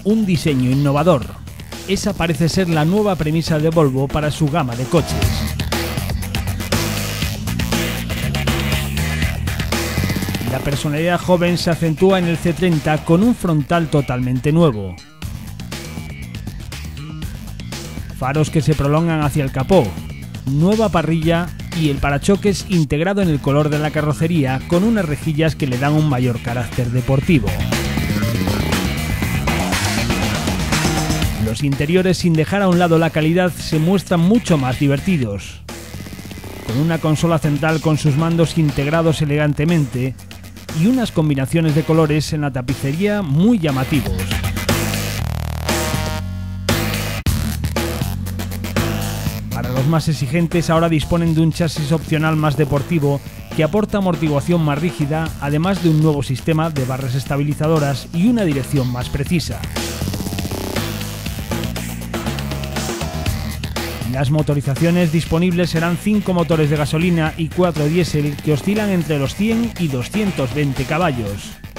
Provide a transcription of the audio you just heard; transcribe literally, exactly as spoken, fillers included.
un diseño innovador. Esa parece ser la nueva premisa de Volvo para su gama de coches. La personalidad joven se acentúa en el C treinta con un frontal totalmente nuevo. Faros que se prolongan hacia el capó, nueva parrilla y el parachoques integrado en el color de la carrocería con unas rejillas que le dan un mayor carácter deportivo. Los interiores, sin dejar a un lado la calidad, se muestran mucho más divertidos. Con una consola central con sus mandos integrados elegantemente y unas combinaciones de colores en la tapicería muy llamativos. Para los más exigentes, ahora disponen de un chasis opcional más deportivo que aporta amortiguación más rígida, además de un nuevo sistema de barras estabilizadoras y una dirección más precisa. Las motorizaciones disponibles serán cinco motores de gasolina y cuatro diésel que oscilan entre los cien y doscientos veinte caballos.